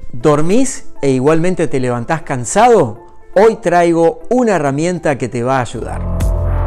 ¿Dormís e igualmente te levantás cansado? Hoy traigo una herramienta que te va a ayudar.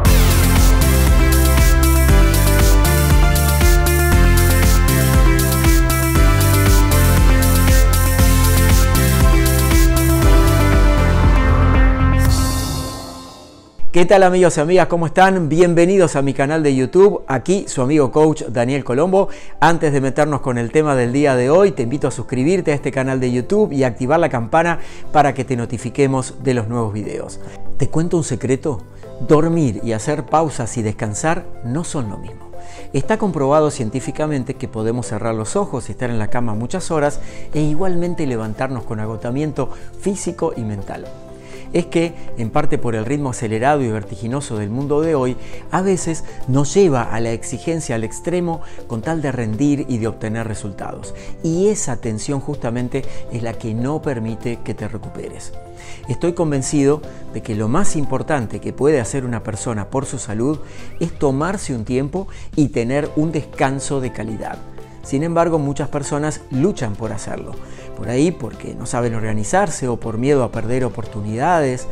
¿Qué tal amigos y amigas? ¿Cómo están? Bienvenidos a mi canal de YouTube. Aquí su amigo coach Daniel Colombo. Antes de meternos con el tema del día de hoy, te invito a suscribirte a este canal de YouTube y a activar la campana para que te notifiquemos de los nuevos videos. ¿Te cuento un secreto? Dormir y hacer pausas y descansar no son lo mismo. Está comprobado científicamente que podemos cerrar los ojos y estar en la cama muchas horas e igualmente levantarnos con agotamiento físico y mental. Es que, en parte por el ritmo acelerado y vertiginoso del mundo de hoy, a veces nos lleva a la exigencia al extremo con tal de rendir y de obtener resultados. Y esa tensión justamente es la que no permite que te recuperes. Estoy convencido de que lo más importante que puede hacer una persona por su salud es tomarse un tiempo y tener un descanso de calidad. Sin embargo, muchas personas luchan por hacerlo. Por ahí porque no saben organizarse o por miedo a perder oportunidades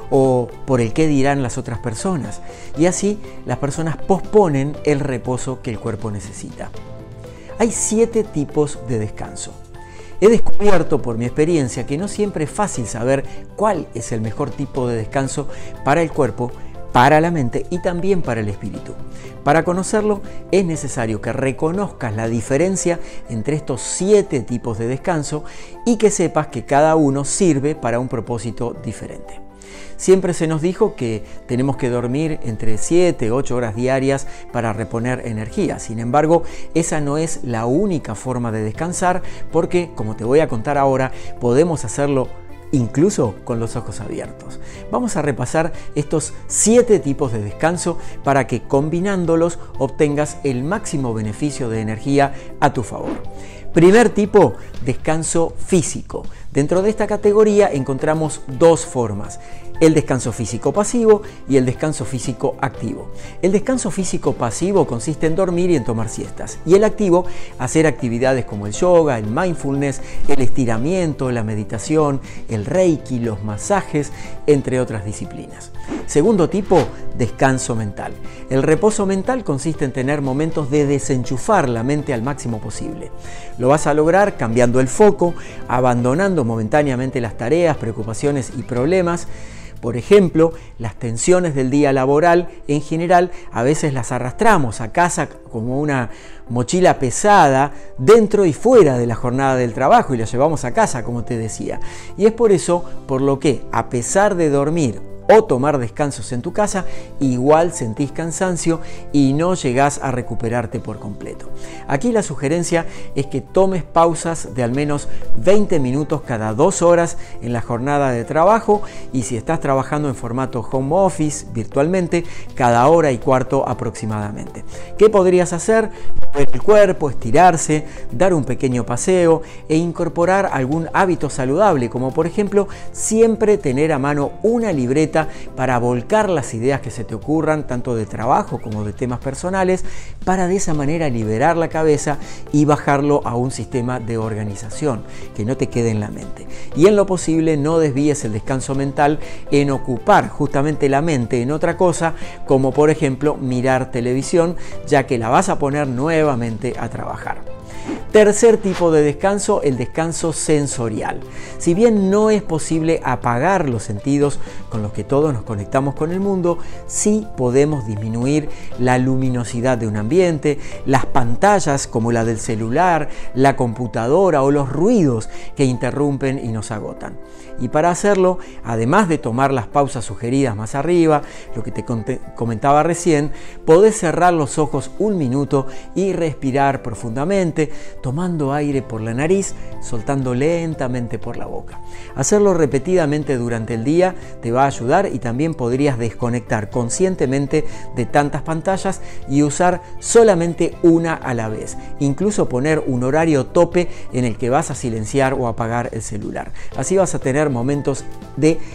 o por el qué dirán las otras personas. Y así las personas posponen el reposo que el cuerpo necesita. Hay 7 tipos de descanso. He descubierto por mi experiencia que no siempre es fácil saber cuál es el mejor tipo de descanso para el cuerpo, para la mente y también para el espíritu. Para conocerlo es necesario que reconozcas la diferencia entre estos 7 tipos de descanso y que sepas que cada uno sirve para un propósito diferente. Siempre se nos dijo que tenemos que dormir entre 7 y 8 horas diarias para reponer energía. Sin embargo, esa no es la única forma de descansar porque, como te voy a contar ahora, podemos hacerlo incluso con los ojos abiertos. Vamos a repasar estos 7 tipos de descanso para que combinándolos obtengas el máximo beneficio de energía a tu favor. Primer tipo, descanso físico. Dentro de esta categoría encontramos 2 formas: el descanso físico pasivo y el descanso físico activo. El descanso físico pasivo consiste en dormir y en tomar siestas, y el activo, hacer actividades como el yoga, el mindfulness, el estiramiento, la meditación, el reiki, los masajes, entre otras disciplinas. Segundo tipo, descanso mental. El reposo mental consiste en tener momentos de desenchufar la mente al máximo posible. Lo vas a lograr cambiando el foco, abandonando momentáneamente las tareas, preocupaciones y problemas. Por ejemplo, las tensiones del día laboral en general a veces las arrastramos a casa como una mochila pesada dentro y fuera de la jornada del trabajo y la llevamos a casa, como te decía. Y es por eso por lo que, a pesar de dormir o tomar descansos en tu casa, igual sentís cansancio y no llegás a recuperarte por completo. Aquí la sugerencia es que tomes pausas de al menos 20 minutos cada 2 horas en la jornada de trabajo, y si estás trabajando en formato home office virtualmente, cada hora y cuarto aproximadamente. ¿Qué podrías hacer? Mover el cuerpo, estirarse, dar un pequeño paseo e incorporar algún hábito saludable, como por ejemplo siempre tener a mano una libreta para volcar las ideas que se te ocurran, tanto de trabajo como de temas personales, para de esa manera liberar la cabeza y bajarlo a un sistema de organización, que no te quede en la mente. Y en lo posible no desvíes el descanso mental en ocupar justamente la mente en otra cosa, como por ejemplo mirar televisión, ya que la vas a poner nuevamente a trabajar. Tercer tipo de descanso, el descanso sensorial. Si bien no es posible apagar los sentidos con los que todos nos conectamos con el mundo, sí podemos disminuir la luminosidad de un ambiente, las pantallas como la del celular, la computadora o los ruidos que interrumpen y nos agotan. Y para hacerlo, además de tomar las pausas sugeridas más arriba, lo que te comentaba recién, podés cerrar los ojos un minuto y respirar profundamente, tomando aire por la nariz, soltando lentamente por la boca. Hacerlo repetidamente durante el día te va a ayudar, y también podrías desconectar conscientemente de tantas pantallas y usar solamente una a la vez. Incluso poner un horario tope en el que vas a silenciar o apagar el celular. Así vas a tener momentos de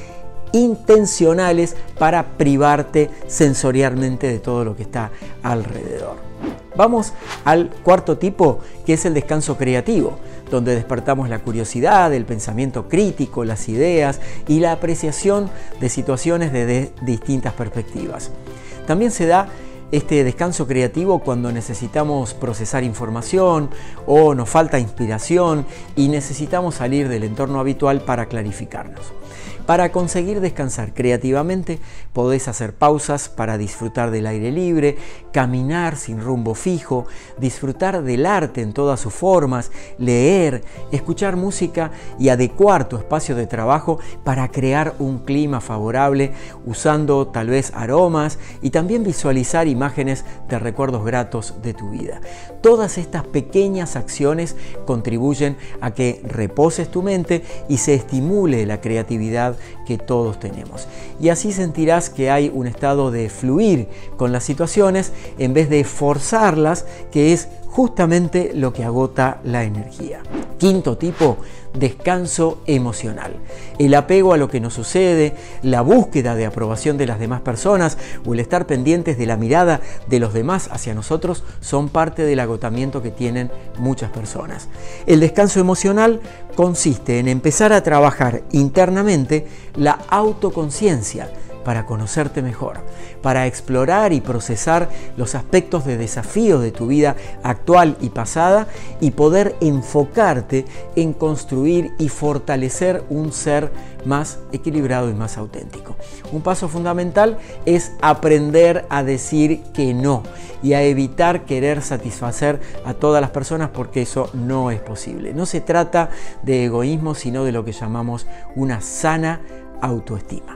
intencionales para privarte sensorialmente de todo lo que está alrededor. Vamos al cuarto tipo, que es el descanso creativo, donde despertamos la curiosidad, el pensamiento crítico, las ideas y la apreciación de situaciones desde distintas perspectivas. También se da este descanso creativo cuando necesitamos procesar información o nos falta inspiración y necesitamos salir del entorno habitual para clarificarnos. Para conseguir descansar creativamente, podés hacer pausas para disfrutar del aire libre, caminar sin rumbo fijo, disfrutar del arte en todas sus formas, leer, escuchar música y adecuar tu espacio de trabajo para crear un clima favorable usando tal vez aromas y también visualizar imágenes de recuerdos gratos de tu vida. Todas estas pequeñas acciones contribuyen a que reposes tu mente y se estimule la creatividad que todos tenemos. Y así sentirás que hay un estado de fluir con las situaciones en vez de forzarlas, que es justamente lo que agota la energía. Quinto tipo, descanso emocional. El apego a lo que nos sucede, la búsqueda de aprobación de las demás personas o el estar pendientes de la mirada de los demás hacia nosotros son parte del agotamiento que tienen muchas personas. El descanso emocional consiste en empezar a trabajar internamente la autoconciencia para conocerte mejor, para explorar y procesar los aspectos de desafío de tu vida actual y pasada y poder enfocarte en construir y fortalecer un ser más equilibrado y más auténtico. Un paso fundamental es aprender a decir que no y a evitar querer satisfacer a todas las personas, porque eso no es posible. No se trata de egoísmo, sino de lo que llamamos una sana autoestima.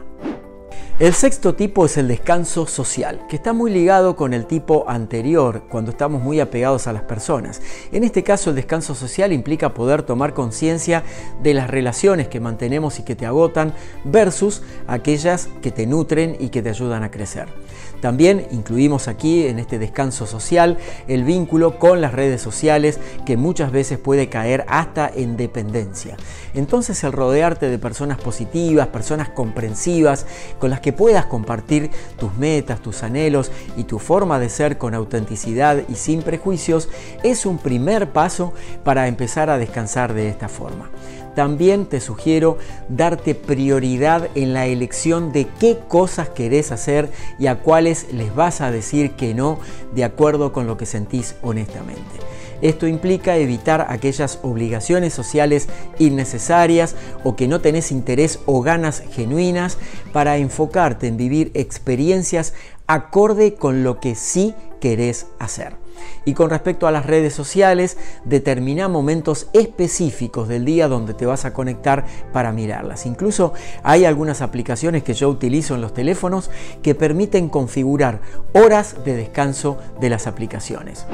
El sexto tipo es el descanso social, que está muy ligado con el tipo anterior, cuando estamos muy apegados a las personas. En este caso, el descanso social implica poder tomar conciencia de las relaciones que mantenemos y que te agotan versus aquellas que te nutren y que te ayudan a crecer. También incluimos aquí en este descanso social el vínculo con las redes sociales, que muchas veces puede caer hasta en dependencia. Entonces, el rodearte de personas positivas, personas comprensivas, con las que puedas compartir tus metas, tus anhelos y tu forma de ser con autenticidad y sin prejuicios, es un primer paso para empezar a descansar de esta forma. También te sugiero darte prioridad en la elección de qué cosas querés hacer y a cuáles les vas a decir que no de acuerdo con lo que sentís honestamente. Esto implica evitar aquellas obligaciones sociales innecesarias o que no tenés interés o ganas genuinas, para enfocarte en vivir experiencias acorde con lo que sí querés hacer. Y con respecto a las redes sociales, determina momentos específicos del día donde te vas a conectar para mirarlas. Incluso hay algunas aplicaciones que yo utilizo en los teléfonos que permiten configurar horas de descanso de las aplicaciones.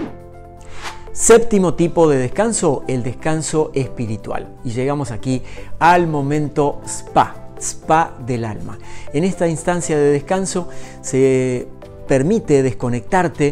Séptimo tipo de descanso, el descanso espiritual. Y llegamos aquí al momento spa del alma. En esta instancia de descanso se permite desconectarte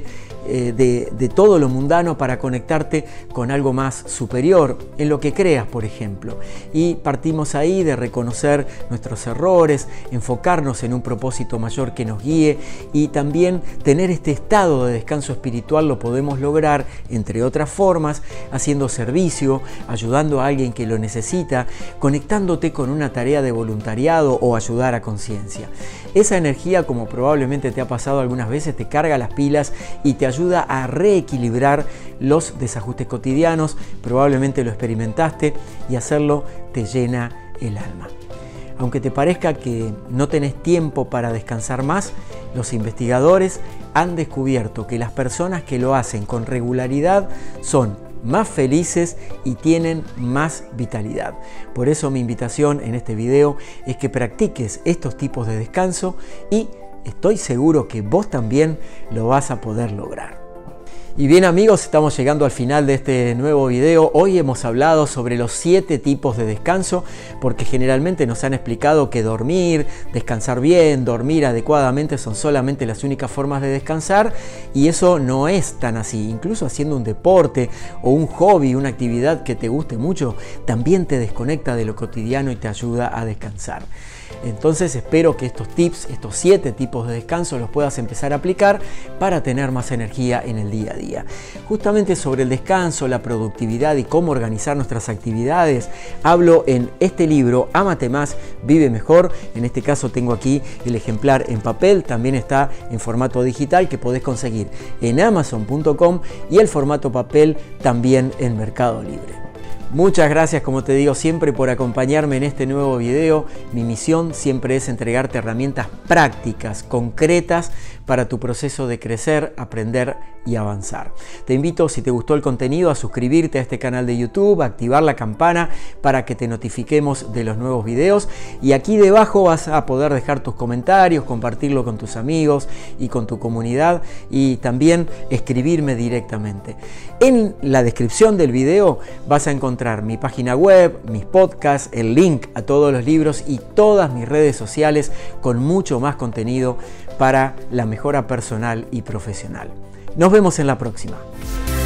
de todo lo mundano para conectarte con algo más superior, en lo que creas, por ejemplo. Y partimos ahí de reconocer nuestros errores, enfocarnos en un propósito mayor que nos guíe, y también tener este estado de descanso espiritual lo podemos lograr, entre otras formas, haciendo servicio, ayudando a alguien que lo necesita, conectándote con una tarea de voluntariado o ayudar a conciencia. Esa energía, como probablemente te ha pasado algunas veces, te carga las pilas y te ayuda a reequilibrar los desajustes cotidianos. Probablemente lo experimentaste, y hacerlo te llena el alma. Aunque te parezca que no tenés tiempo para descansar más, los investigadores han descubierto que las personas que lo hacen con regularidad son más felices y tienen más vitalidad. Por eso mi invitación en este video es que practiques estos tipos de descanso, y estoy seguro que vos también lo vas a poder lograr. Y bien amigos, estamos llegando al final de este nuevo video. Hoy hemos hablado sobre los 7 tipos de descanso, porque generalmente nos han explicado que dormir, descansar bien, dormir adecuadamente son solamente las únicas formas de descansar, y eso no es tan así. Incluso haciendo un deporte o un hobby, una actividad que te guste mucho, también te desconecta de lo cotidiano y te ayuda a descansar. Entonces espero que estos tips, estos 7 tipos de descanso los puedas empezar a aplicar para tener más energía en el día a día. Justamente sobre el descanso, la productividad y cómo organizar nuestras actividades, hablo en este libro, Ámate Más, Vive Mejor. En este caso tengo aquí el ejemplar en papel, también está en formato digital que podés conseguir en Amazon.com y el formato papel también en Mercado Libre. Muchas gracias, como te digo, siempre por acompañarme en este nuevo video. Mi misión siempre es entregarte herramientas prácticas, concretas para tu proceso de crecer, aprender y avanzar. Te invito, si te gustó el contenido, a suscribirte a este canal de YouTube, a activar la campana para que te notifiquemos de los nuevos videos. Y aquí debajo vas a poder dejar tus comentarios, compartirlo con tus amigos y con tu comunidad y también escribirme directamente. En la descripción del video vas a encontrar mi página web, mis podcasts, el link a todos los libros y todas mis redes sociales con mucho más contenido para la mejora personal y profesional. Nos vemos en la próxima.